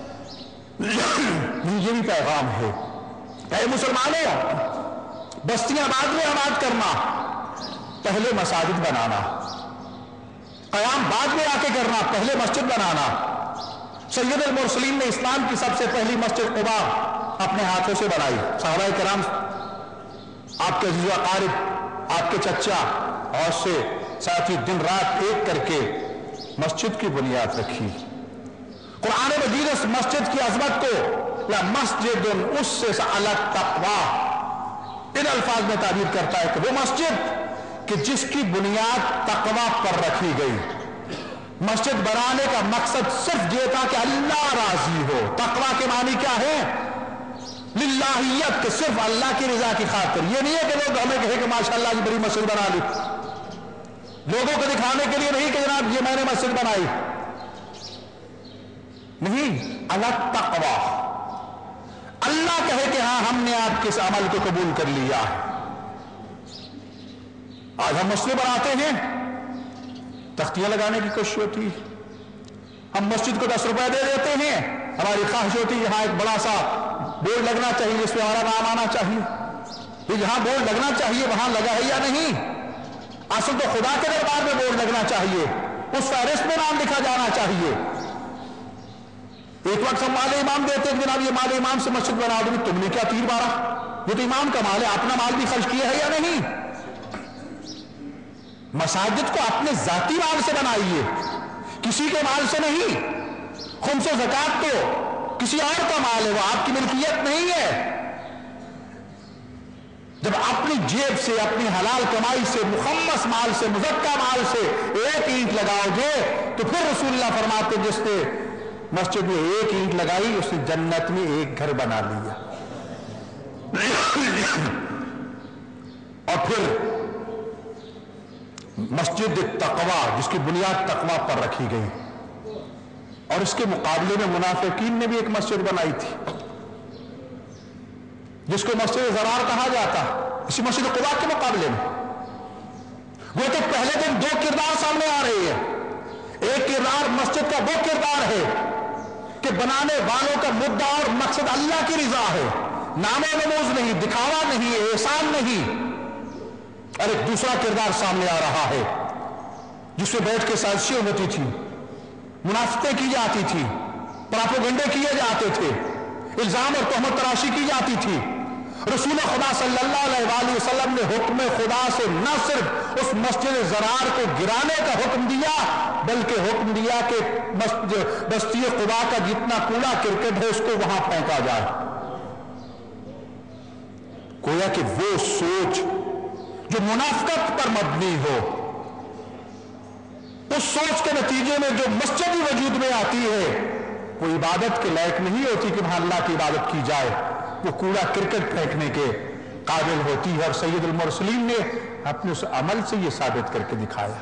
یہ بھی پیغام ہے اے مسلمانوں, بستیاں بعد میں آباد کرنا, پہلے مساجد بنانا. قیام بعد میں آ کے کرنا, پہلے مسجد بنانا. سید المرسلین نے اسلام کی سب سے پہلی مسجد قباء اپنے ہاتھوں سے بنائی. صحابہ کرام, آپ کے عزیز و اقارب, آپ کے چچا اور سے ساتھی دن رات ایک کر کے مسجد کی بنیاد رکھی. قرآن مجید اس مسجد کی عظمت کو لمسجد اسس علی التقوی ان الفاظ میں تعبیر کرتا ہے کہ وہ مسجد کہ جس کی بنیاد تقوی پر رکھی گئی. مسجد بنانے کا مقصد صرف یہ تھا کہ اللہ راضی ہو. تقوی کے معنی کیا ہے؟ للہیت, کہ صرف اللہ کی رضا کی خاطر. یہ نہیں ہے کہ لوگ ہمیں کہیں کہ ماشاءاللہ یہ بڑی مسجد بنا لی, لوگوں کو دکھانے کے لیے نہیں کہ جناب یہ میں نے مسجد بنائی. نہیں, اللہ تقوی, اللہ کہے کہ ہاں ہم نے آپ کے اس عمل کو قبول کر لیا ہے. آج ہم مسجد بناتے ہیں, تختیاں لگانے کی کوشش ہوتی ہے, ہم مسجد کو دس روپے دے دیتے ہیں, ہماری خواہش ہوتی ہے یہاں ایک بڑا سا بورڈ لگنا چاہیے اس پہ ہمارا نام آنا چاہیے. یہ جہاں بورڈ لگنا چاہیے وہاں لگا ہے یا نہیں؟ اصل تو خدا کے دربار میں بورڈ لگنا چاہیے, اس فہرست میں نام لکھا جانا چاہیے. ایک وقت ہم مال امام دیتے ہیں جناب یہ مال امام سے مسجد بنا دو, تم نے کیا تیر مارا, یہ تو امام کا مال ہے, اپنا مال بھی خرچ کیا ہے یا نہیں؟ مساجد کو اپنے ذاتی مال سے بنائیے, کسی کے مال سے نہیں. خمس و زکات تو کسی اور کا مال ہے, وہ آپ کی ملکیت نہیں ہے. جب اپنی جیب سے, اپنی حلال کمائی سے, مخمس مال سے, مزکا مال سے ایک اینٹ لگاؤ گے تو پھر رسول اللہ فرماتے جس نے مسجد میں ایک اینٹ لگائی اس نے جنت میں ایک گھر بنا لیا. اور پھر مسجد تقوی جس کی بنیاد تقوی پر رکھی گئی, اور اس کے مقابلے میں منافقین نے بھی ایک مسجد بنائی تھی جس کو مسجد زرار کہا جاتا, اسی مسجد قباء کے مقابلے میں. وہ تو پہلے دن دو کردار سامنے آ رہے ہیں. ایک کردار مسجد کا وہ کردار ہے کہ بنانے والوں کا مدعا اور مقصد اللہ کی رضا ہے, نام و نموز نہیں, دکھاوا نہیں, احسان نہیں. اور ایک دوسرا کردار سامنے آ رہا ہے جس میں بیٹھ کے سازشیں ہوتی تھی, منافقتیں کی جاتی تھی, پراپوگنڈے کیے جاتے تھے, الزام اور تہمت تراشی کی جاتی تھی. رسول خدا صلی اللہ علیہ وآلہ وسلم نے حکم خدا سے نہ صرف اس مسجد زرار کو گرانے کا حکم دیا بلکہ حکم دیا کہ بستی قباء کا جتنا کوڑا کرکٹ ہے اس کو وہاں پھینکا جائے. گویا کہ وہ سوچ جو منافقت پر مبنی ہو, اس سوچ کے نتیجے میں جو مسجد وجود میں آتی ہے وہ عبادت کے لائق نہیں ہوتی کہ وہاں اللہ کی عبادت کی جائے, وہ کوڑا کرکٹ پھینکنے کے قابل ہوتی ہے. اور سید المرسلین نے اپنے اس عمل سے یہ ثابت کر کے دکھایا.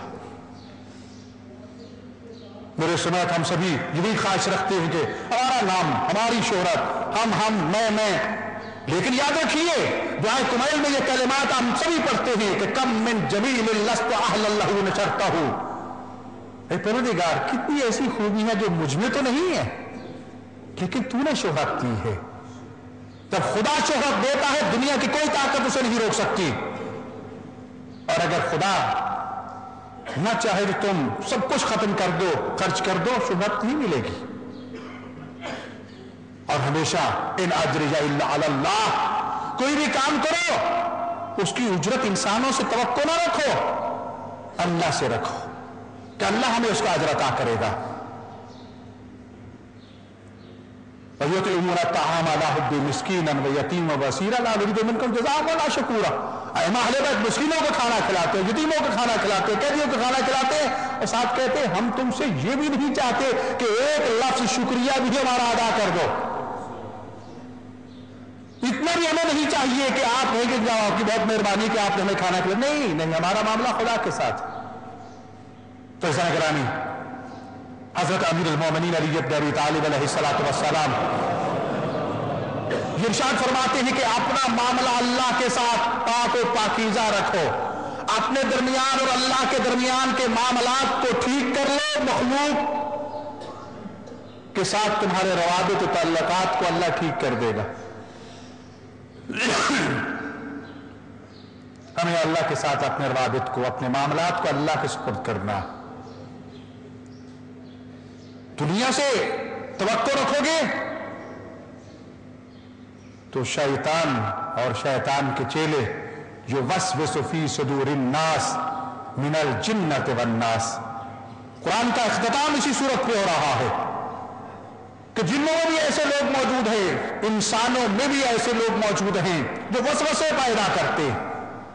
میرے سنت ہم سبھی یہی خواہش رکھتے ہیں کہ ہمارا نام, ہماری شہرت, ہم ہم میں میں لیکن یاد رکھیے دعائے کمیل میں یہ کلمات ہم سبھی پڑھتے ہیں کہ کم من جمیل لست اہل اللہ نشرتہ. اے پروردگار کتنی ایسی خوبی ہے جو مجھ میں تو نہیں ہے لیکن تو نے شہرت دی ہے. جب خدا شہرت دیتا ہے دنیا کی کوئی طاقت اسے نہیں روک سکتی, اور اگر خدا نہ چاہے تو تم سب کچھ ختم کر دو, خرچ کر دو, شہرت نہیں ملے گی. اور ہمیشہ ان اجریہ الا علی اللہ, کوئی بھی کام کرو اس کی اجرت انسانوں سے توقع نہ رکھو, اللہ سے رکھو کہ اللہ ہمیں اس کا اجر عطا کرے گا. وَيُطْعِمُونَ الطَّعَامَ عَلَىٰ حُبِّهِ مِسْكِينًا وَيَتِيمًا وَأَسِيرًا لَا نُرِيدُ مِنكُمْ جَزَاءً وَلَا شُكُورًا. اے اہل بیت مسکینوں کو کھانا کھلاتے, یتیموں کو کھانا کھلاتے, قیدیوں کو کھانا کھلاتے, اور ساتھ کہتے ہم تم سے یہ بھی نہیں چاہتے کہ ایک لفظ شکریہ بھی ہمارا ادا کر دو. اتنا بھی ہمیں نہیں چاہیے کہ آپ ہیں کہ آپ کی بہت مہربانی کہ آپ نے ہمیں کھانا کھلایا. نہیں نہیں, ہمارا معاملہ خدا کے ساتھ. تو ایسا کرانی حضرت امیر المومنین علی بن ابی طالب علیہ الصلوۃ والسلام یہ ارشاد فرماتے ہیں کہ اپنا معاملہ اللہ کے ساتھ پاک و پاکیزہ رکھو, اپنے درمیان اور اللہ کے درمیان کے معاملات کو ٹھیک کر لو. مخلوق کے ساتھ تمہارے روابط و تعلقات کو اللہ ٹھیک کر دے گا. ہمیں اللہ کے ساتھ اپنے روابط کو, اپنے معاملات کو اللہ کے سپرد کرنا. دنیا سے توقع رکھو گے تو شیطان اور شیطان کے چیلے جو وسوس فی صدور الناس من الجنۃ والناس, قرآن کا اختتام اسی صورت پہ ہو رہا ہے کہ جنوں میں بھی ایسے لوگ موجود ہیں, انسانوں میں بھی ایسے لوگ موجود ہیں جو وسوسے پیدا کرتے ہیں.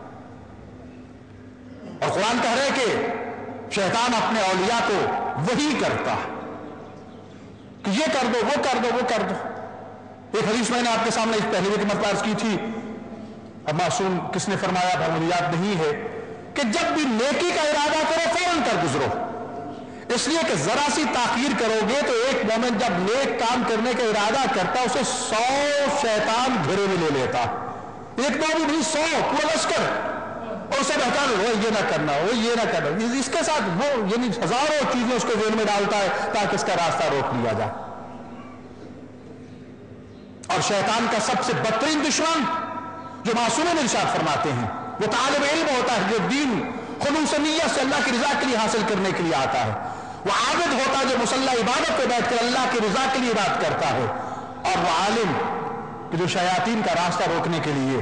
اور قرآن کہہ رہے کہ شیطان اپنے اولیاء کو وہی کرتا ہے کہ یہ کر دو, وہ کر دو, وہ کر دو. ایک حدیث میں نے آپ کے سامنے اس پہلے بھی مرتبہ عرض کی تھی, اب معصوم کس نے فرمایا تھا مجھے یاد نہیں ہے, کہ جب بھی نیکی کا ارادہ کرو فوراً کر گزرو. اس لیے کہ ذرا سی تاخیر کرو گے تو ایک مومن جب نیک کام کرنے کا ارادہ کرتا اسے سو شیطان گھیرے میں لے لیتا, ایک مومن بھی سو پورا لشکر, اور اسے بہتا ہے وہ یہ نہ کرنا, وہ یہ نہ کرنا, اس کے ساتھ وہ یعنی ہزاروں چیزیں اس کے ذہن میں ڈالتا ہے تاکہ اس کا راستہ روک لیا جائے. اور شیطان کا سب سے بدترین دشمن جو معصومین ارشاد فرماتے ہیں وہ طالب علم ہوتا ہے جو دین خلوص نیت سے اللہ کی رضا کے لیے حاصل کرنے کے لیے آتا ہے. وہ عابد ہوتا ہے جو مصلی عبادت پہ بیٹھ کر اللہ کی رضا کے لیے عبادت کرتا ہے. اور وہ عالم کہ جو شیاطین کا راستہ روکنے کے لیے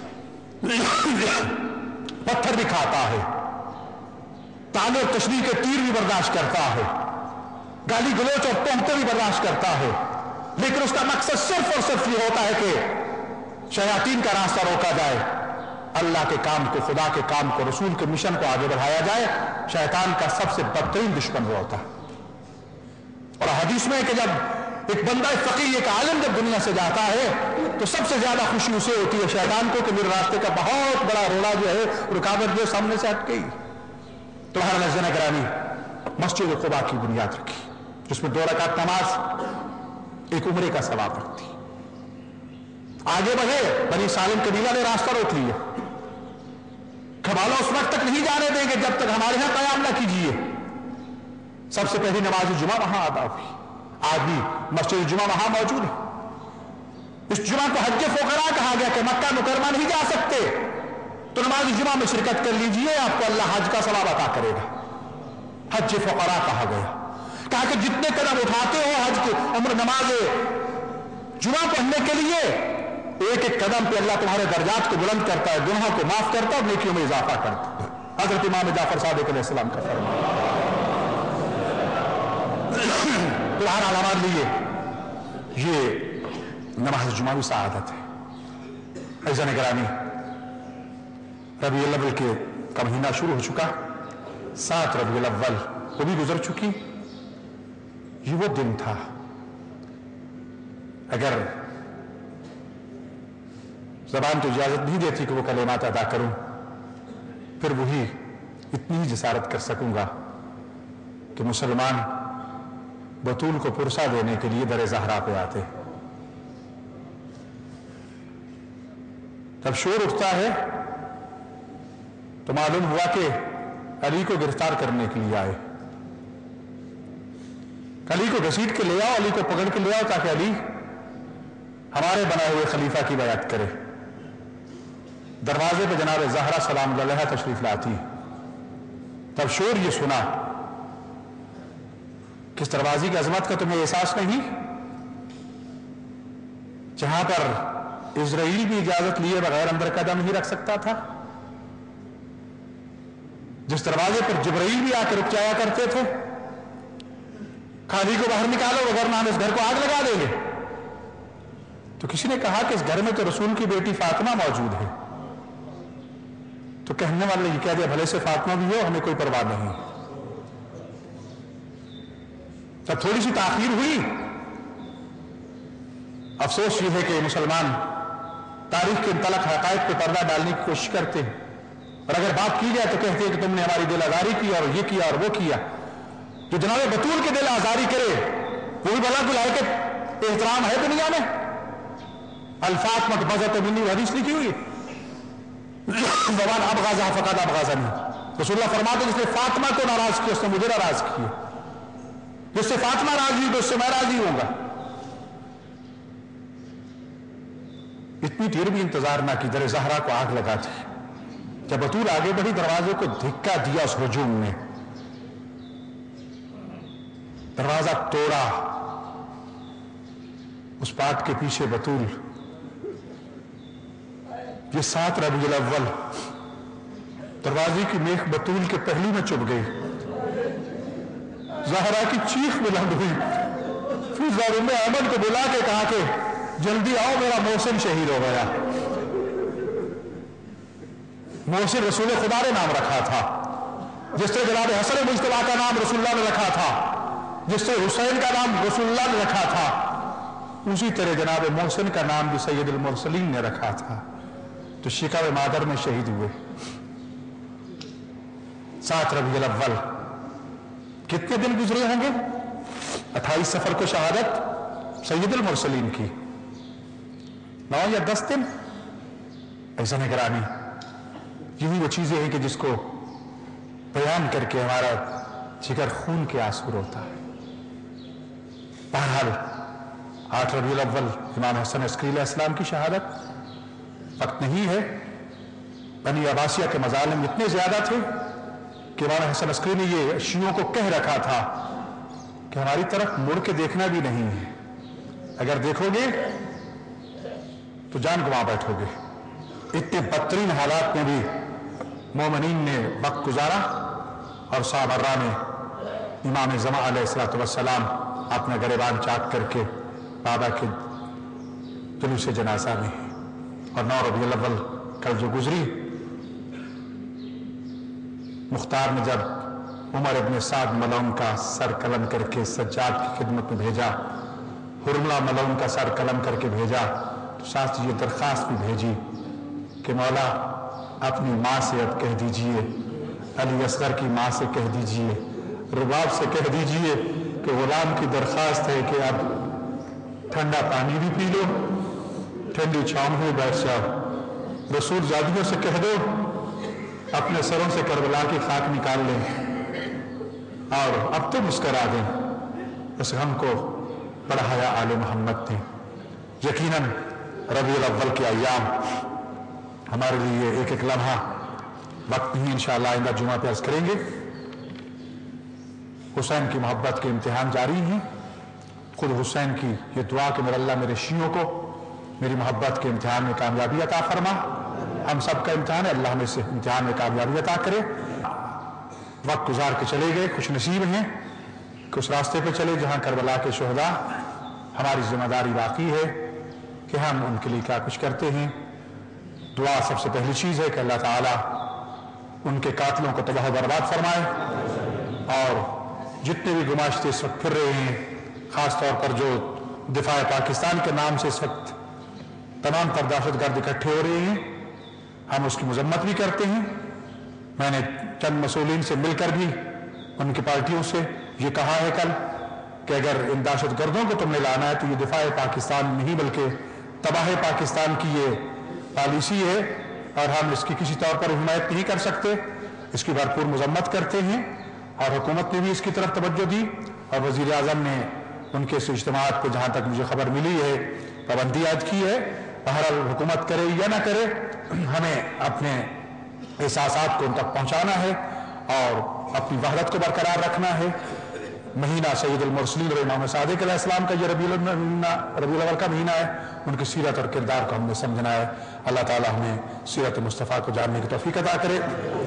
پتھر بھی کھاتا ہے, طعن و تشریح کے تیر بھی برداشت کرتا ہے, گالی گلوچ اور تہمتیں بھی برداشت کرتا ہے, لیکن اس کا مقصد صرف اور صرف یہ ہوتا ہے کہ شیاطین کا راستہ روکا جائے, اللہ کے کام کو, خدا کے کام کو, رسول کے مشن کو آگے بڑھایا جائے. شیطان کا سب سے بدترین دشمن وہ ہوتا ہے. اور حدیث میں ہے کہ جب ایک بندہ, ایک فقیر, ایک عالم جب دنیا سے جاتا ہے تو سب سے زیادہ خوشی اسے ہوتی ہے شیطان کو کہ میرے راستے کا بہت بڑا روڑا جو ہے, رکاوٹ جو ہے سامنے سے ہٹ گئی. تمہارا نظر گرامی مسجد قباء کی بنیاد رکھی جس میں دو رکعت نماز ایک عمرے کا ثواب رکھتی. آگے بڑھے, بنی سالم قبیلہ نے راستہ روک لیا, کھبالو اس وقت تک نہیں جانے دیں گے جب تک ہمارے یہاں قیام نہ کیجیے. سب سے پہلی نماز جمعہ وہاں ادا ہوئی. آج بھی مسجد جمعہ وہاں موجود ہے. اس جمعہ کو حج فقراء کہا گیا کہ مکہ مکرمہ نہیں جا سکتے تو نماز جمعہ میں شرکت کر لیجئے, آپ کو اللہ حج کا ثواب عطا کرے گا. حج فقراء کہا گیا. کہا کہ جتنے قدم اٹھاتے ہو حج کے عمر نماز جمعہ پڑھنے کے لیے, ایک ایک قدم پہ اللہ تمہارے درجات کو بلند کرتا ہے, گناہوں کو معاف کرتا ہے اور نیکیوں میں اضافہ کرتا ہے. حضرت امام جعفر صادق علیہ السلام کا فرمان. تمہارا علامات لیے یہ نماز جمعہ بھی سعادت ہے. عزیزان گرامی, ربیع الاول کے کا مہینہ شروع ہو چکا. سات ربیع الاول وہ بھی گزر چکی. یہ وہ دن تھا اگر زبان تو اجازت نہیں دیتی کہ وہ کلمات ادا کروں, پھر وہی اتنی ہی جسارت کر سکوں گا کہ مسلمان بطول کو پرسا دینے کے لیے در زہرا پہ آتے. جب شور اٹھتا ہے تو معلوم ہوا کہ علی کو گرفتار کرنے کے لیے آئے. علی کو گھسیٹ کے لے آؤ, علی کو پکڑ کے لے آؤ تاکہ علی ہمارے بنائے ہوئے خلیفہ کی بیعت کرے. دروازے پہ جناب زہرا سلام اللہ علیہا تشریف لاتی. تب شور یہ سنا, کس دروازے کی عظمت کا تمہیں احساس نہیں؟ جہاں پر اسرائیل بھی اجازت لیے بغیر اندر قدم نہیں رکھ سکتا تھا, جس دروازے پر جبرائیل بھی آ کے رک جایا کرتے تھے. خالی کو باہر نکالو وغیرہ ہم اس گھر کو آگ لگا دیں گے. تو کسی نے کہا کہ اس گھر میں تو رسول کی بیٹی فاطمہ موجود ہے. تو کہنے والے یہ کہہ دیا بھلے سے فاطمہ بھی ہو, ہمیں کوئی پرواہ نہیں. جب تھوڑی سی تاخیر ہوئی, افسوس یہ ہے کہ مسلمان تاریخ کے انطلق حقائق پہ پردہ ڈالنے کی کوشش کرتے ہیں, اور اگر بات کی جائے تو کہتے ہیں کہ تم نے ہماری دل آزاری کی اور یہ کیا اور وہ کیا. جو جناب بطول کے دل آزاری کرے وہ بھی بلا بلائے کے احترام ہے دنیا میں. الفاطمہ بذت منی حدیث لکھی ہوئی ومن ابغضها فقد ابغضنی. رسول اللہ فرماتے ہیں جس نے فاطمہ کو ناراض کیا اس نے مجھے ناراض کیا. جس سے فاطمہ راضی ہوئی تو اس سے میں راضی ہوں گا. اتنی دیر بھی انتظار نہ کی, در زہرا کو آگ لگا دی. جب بطول آگے بڑھی دروازے کو دھکا دیا اس ہجوم نے, دروازہ توڑا. اس بات کے پیچھے بطول, یہ سات ربیع الاول, دروازے کی میخ بطول کے پہلو میں چپ گئی. زہرا کی چیخ بلند ہوئی. پھر ام ایمن کو بلا کے کہا کہ جلدی آؤ, میرا محسن شہید ہو گیا. محسن رسول خدا نے نام رکھا تھا, جس سے جناب حسن مجتبیٰ کا نام رسول اللہ نے رکھا تھا, جس سے حسین کا نام رسول اللہ نے رکھا تھا, اسی طرح جناب محسن کا نام بھی سید المرسلین نے رکھا تھا. تو شکار مادر میں شہید ہوئے. سات ربیع الاول کتنے دن گزرے ہوں گے؟ اٹھائیس سفر کو شہادت سید المرسلین کی, نو یا دس دن. ایسا نگرانی یہی وہ چیزیں ہیں کہ جس کو بیان کر کے ہمارا جگر خون کے آنسو روتا ہے. بہرحال आठ रबीउल अव्वल इमाम हसन अस्करी अलैहिस्सलाम की शहादत। वक्त नहीं है, बनी अब्बासिया के मजालिम इतने ज्यादा थे कि इमाम हसन अस्करी ने ये शियों को कह रखा था कि हमारी तरफ मुड़ के देखना भी नहीं है, अगर देखोगे तो जान गंवा बैठोगे। इतने बदतरीन हालात में भी मोमिनीन ने वक्त गुजारा और साबर्रा में इमाम ज़मा अलैहिस्सलातु वस्सलाम अपना गरेबान चाक करके बाबा के जुलूस जनाजा में। और नौ रबीउल अव्वल कल जो गुजरी, मुख्तार ने जब उमर इब्न साद मलऊन का सर कलम करके सज्जाद की खिदमत में भेजा, हुरमला मलऊन का सर कलम करके भेजा, तो साथ ये दरख्वास्त भी भेजी कि मौला अपनी माँ से अब कह दीजिए, अली असगर की माँ से कह दीजिए, रुबाब से कह दीजिए कि गुलाम की दरख्वास्त है कि अब ठंडा पानी भी पी लो, ठंडी छांव में बैठ जाओ। रसूल जादियों से कह दो अपने सरों से करबला की खाक निकाल लें और अब तो मुस्करा दें। उस गम को बढ़ाया आले मोहम्मद ने। यकीनन रबीउल अव्वल के अय्याम हमारे लिए एक एक लम्हा वक्त नहीं, इंशाअल्लाह आइंदा जुमा पे अर्ज करेंगे। हुसैन की मोहब्बत के इम्तिहान जारी हैं। खुद हुसैन की ये दुआ कि मेरे अल्लाह मेरे शियों को मेरी मोहब्बत के इम्तिहान में कामयाबी अता फरमा। हम सब का इम्तिहान है, अल्लाह में से इम्तिहान में कामयाबी अता करे। वक्त गुजार के चले गए, खुश नसीब हैं कि उस रास्ते पे चले जहां करबला के शुहदा। हमारी जिम्मेदारी बाकी है कि हम उनके लिए क्या कुछ करते हैं। दुआ सबसे पहली चीज है कि अल्लाह ताला उनके कातलों को तबाह बर्बाद फरमाए और जितने भी गुमाश्ते इस वक्त फिर रहे हैं, खास तौर पर जो दिफा पाकिस्तान के नाम से इस वक्त तमाम तर दहशतगर्द इकट्ठे हो रहे हैं, हम उसकी मजम्मत भी करते हैं। मैंने चंद मसूलीन से मिलकर भी उनकी पार्टियों से ये कहा है कल कि अगर इन दहशतगर्दों को तुमने लाना है तो ये दिफा पाकिस्तान नहीं बल्कि तबाह पाकिस्तान की ये पॉलिसी है और हम इसकी किसी तौर पर हिमायत नहीं कर सकते। इसकी भरपूर मजम्मत करते हैं और हुकूमत ने भी इसकी तरफ तवज्जो दी और वजीर आजम ने उनके इस इज्तिमात पर जहां तक मुझे खबर मिली है पाबंदी आयद की है। बहरहाल हुकूमत करे या ना करे, हमें अपने एहसासात को उन तक पहुंचाना है और अपनी वहदत को बरकरार रखना है। महीना सैयदुल मुरसलीन और इमाम सादिक अलैहिस्सलाम का ये रबीउल रबीउल अव्वल का महीना है, उनकी सीरत और किरदार को हमने समझना है। अल्लाह ताला हमें सीरत मुस्तफ़ा को जानने की तौफीक अता करे।